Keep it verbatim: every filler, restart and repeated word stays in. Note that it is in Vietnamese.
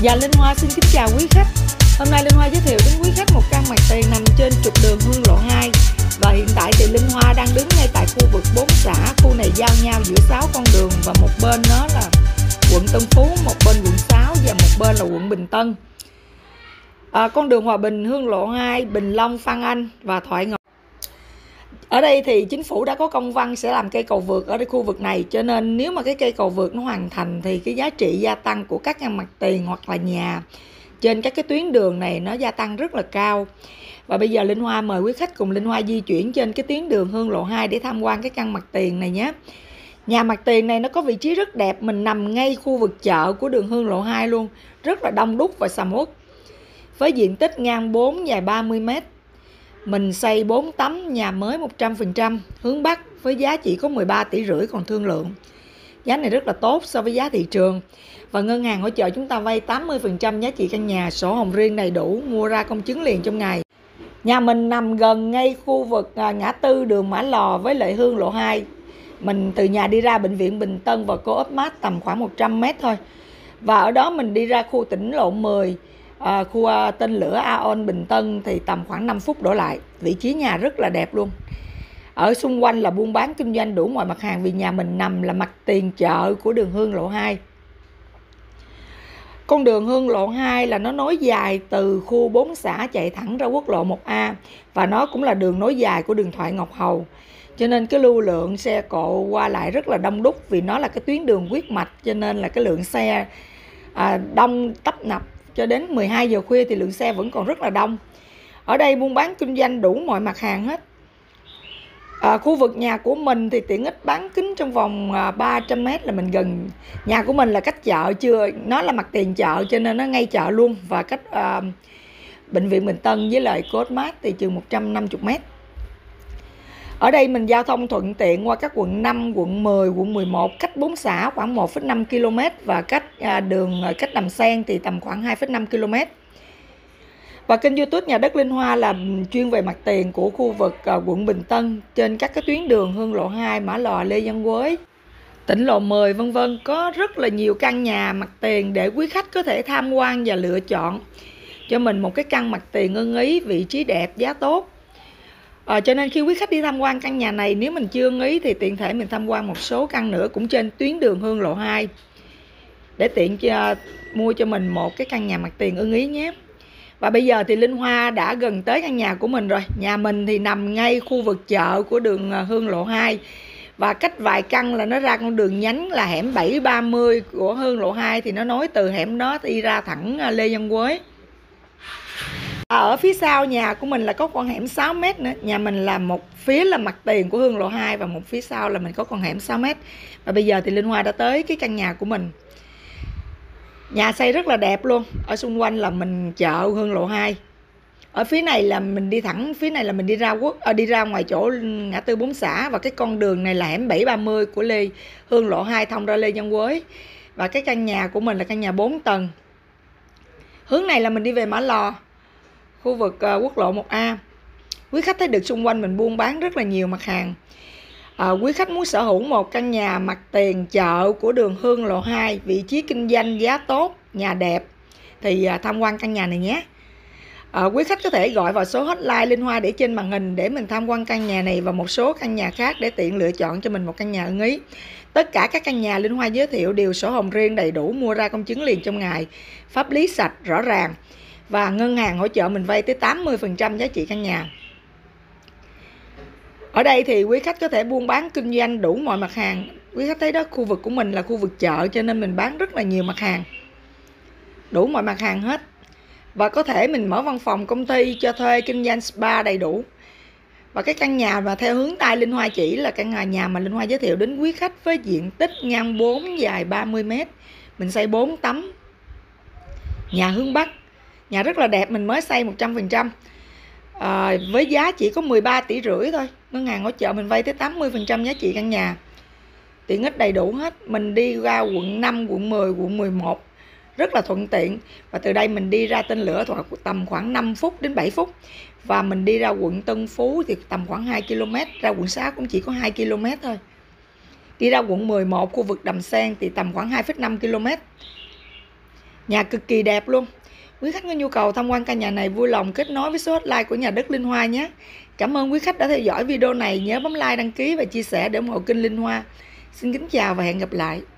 Dạ, Linh Hoa xin kính chào quý khách. Hôm nay Linh Hoa giới thiệu đến quý khách một căn mặt tiền nằm trên trục đường Hương Lộ hai. Và hiện tại thì Linh Hoa đang đứng ngay tại khu vực bốn xã. Khu này giao nhau giữa sáu con đường và một bên nó là quận Tân Phú, một bên quận sáu và một bên là quận Bình Tân. À, con đường Hòa Bình, Hương Lộ hai, Bình Long, Phan Anh và Thoại Ngọc. Ở đây thì chính phủ đã có công văn sẽ làm cây cầu vượt ở đây khu vực này, cho nên nếu mà cái cây cầu vượt nó hoàn thành thì cái giá trị gia tăng của các căn mặt tiền hoặc là nhà trên các cái tuyến đường này nó gia tăng rất là cao. Và bây giờ Linh Hoa mời quý khách cùng Linh Hoa di chuyển trên cái tuyến đường Hương Lộ hai để tham quan cái căn mặt tiền này nhé. Nhà mặt tiền này nó có vị trí rất đẹp, mình nằm ngay khu vực chợ của đường Hương Lộ hai luôn, rất là đông đúc và sầm uất. Với diện tích ngang bốn dài ba mươi mét. Mình xây bốn tấm, nhà mới một trăm phần trăm, hướng Bắc với giá chỉ có mười ba tỷ rưỡi còn thương lượng. Giá này rất là tốt so với giá thị trường. Và ngân hàng hỗ trợ chúng ta vay tám mươi phần trăm giá trị căn nhà, sổ hồng riêng đầy đủ, mua ra công chứng liền trong ngày. Nhà mình nằm gần ngay khu vực ngã tư đường Mã Lò với lại Hương Lộ hai. Mình từ nhà đi ra bệnh viện Bình Tân và Co-op Mart tầm khoảng một trăm mét thôi. Và ở đó mình đi ra khu tỉnh lộ mười, À, khu à, tên lửa Aon Bình Tân thì tầm khoảng năm phút đổ lại. Vị trí nhà rất là đẹp luôn. Ở xung quanh là buôn bán kinh doanh đủ mọi mặt hàng, vì nhà mình nằm là mặt tiền chợ của đường Hương Lộ hai. Con đường Hương Lộ hai là nó nối dài từ khu bốn xã chạy thẳng ra quốc lộ một A, và nó cũng là đường nối dài của đường Thoại Ngọc Hầu. Cho nên cái lưu lượng xe cộ qua lại rất là đông đúc, vì nó là cái tuyến đường huyết mạch, cho nên là cái lượng xe à, đông tấp nập. Cho đến mười hai giờ khuya thì lượng xe vẫn còn rất là đông. Ở đây buôn bán kinh doanh đủ mọi mặt hàng hết. À, khu vực nhà của mình thì tiện ích bán kính trong vòng à, ba trăm mét là mình gần. Nhà của mình là cách chợ chưa, nó là mặt tiền chợ cho nên nó ngay chợ luôn. Và cách à, bệnh viện Bình Tân với lại Co-op Mart thì chừng một trăm năm mươi mét. Ở đây mình giao thông thuận tiện qua các quận năm, quận mười, quận mười một, cách bốn xã khoảng một phẩy năm ki lô mét và cách à, đường cách Đầm Sen thì tầm khoảng hai phẩy năm ki lô mét. Và kênh YouTube Nhà Đất Linh Hoa là chuyên về mặt tiền của khu vực à, quận Bình Tân trên các cái tuyến đường Hương Lộ hai, Mã Lò, Lê Văn Quế, tỉnh lộ mười vân vân, có rất là nhiều căn nhà mặt tiền để quý khách có thể tham quan và lựa chọn cho mình một cái căn mặt tiền ưng ý, vị trí đẹp, giá tốt. À, cho nên khi quý khách đi tham quan căn nhà này, nếu mình chưa ưng ý thì tiện thể mình tham quan một số căn nữa cũng trên tuyến đường Hương Lộ hai để tiện cho, mua cho mình một cái căn nhà mặt tiền ưng ý nhé. Và bây giờ thì Linh Hoa đã gần tới căn nhà của mình rồi. Nhà mình thì nằm ngay khu vực chợ của đường Hương Lộ hai, và cách vài căn là nó ra con đường nhánh là hẻm bảy ba mươi của Hương Lộ hai, thì nó nối từ hẻm đó đi ra thẳng Lê Văn Quế. À, ở phía sau nhà của mình là có con hẻm sáu mét nữa. Nhà mình là một phía là mặt tiền của Hương Lộ hai và một phía sau là mình có con hẻm sáu mét. Và bây giờ thì Linh Hoa đã tới cái căn nhà của mình. Nhà xây rất là đẹp luôn. Ở xung quanh là mình chợ Hương Lộ hai. Ở phía này là mình đi thẳng, phía này là mình đi ra quốc à, đi ra ngoài chỗ ngã tư bốn xã, và cái con đường này là hẻm bảy ba mươi của Lê Hương Lộ hai thông ra Lê Văn Quế. Và cái căn nhà của mình là căn nhà bốn tầng. Hướng này là mình đi về Mã Lò, khu vực uh, quốc lộ một A. Quý khách thấy được xung quanh mình buôn bán rất là nhiều mặt hàng. À, quý khách muốn sở hữu một căn nhà mặt tiền chợ của đường Hương Lộ hai, vị trí kinh doanh, giá tốt, nhà đẹp thì uh, tham quan căn nhà này nhé. À, quý khách có thể gọi vào số hotline Linh Hoa để trên màn hình để mình tham quan căn nhà này và một số căn nhà khác để tiện lựa chọn cho mình một căn nhà ưng ý. Tất cả các căn nhà Linh Hoa giới thiệu đều sổ hồng riêng đầy đủ, mua ra công chứng liền trong ngày, pháp lý sạch, rõ ràng. Và ngân hàng hỗ trợ mình vay tới tám mươi phần trăm giá trị căn nhà. Ở đây thì quý khách có thể buôn bán kinh doanh đủ mọi mặt hàng. Quý khách thấy đó, khu vực của mình là khu vực chợ cho nên mình bán rất là nhiều mặt hàng, đủ mọi mặt hàng hết. Và có thể mình mở văn phòng, công ty cho thuê, kinh doanh spa đầy đủ. Và cái căn nhà mà theo hướng tay Linh Hoa chỉ là căn nhà mà Linh Hoa giới thiệu đến quý khách với diện tích ngang bốn dài ba mươi mét. Mình xây bốn tấm. Nhà hướng Bắc. Nhà rất là đẹp, mình mới xây một trăm phần trăm. À, với giá chỉ có mười ba tỷ rưỡi thôi. Ngân hàng hỗ trợ mình vay tới tám mươi phần trăm giá trị căn nhà. Tiện ích đầy đủ hết. Mình đi ra quận năm, quận mười, quận mười một rất là thuận tiện. Và từ đây mình đi ra tên lửa tầm khoảng năm phút đến bảy phút. Và mình đi ra quận Tân Phú thì tầm khoảng hai ki lô mét. Ra quận sáu cũng chỉ có hai ki lô mét thôi. Đi ra quận mười một, khu vực Đầm Sen thì tầm khoảng hai phẩy năm ki lô mét. Nhà cực kỳ đẹp luôn. Quý khách có nhu cầu tham quan căn nhà này vui lòng kết nối với số hotline của nhà đất Linh Hoa nhé. Cảm ơn quý khách đã theo dõi video này. Nhớ bấm like, đăng ký và chia sẻ để ủng hộ kênh Linh Hoa. Xin kính chào và hẹn gặp lại.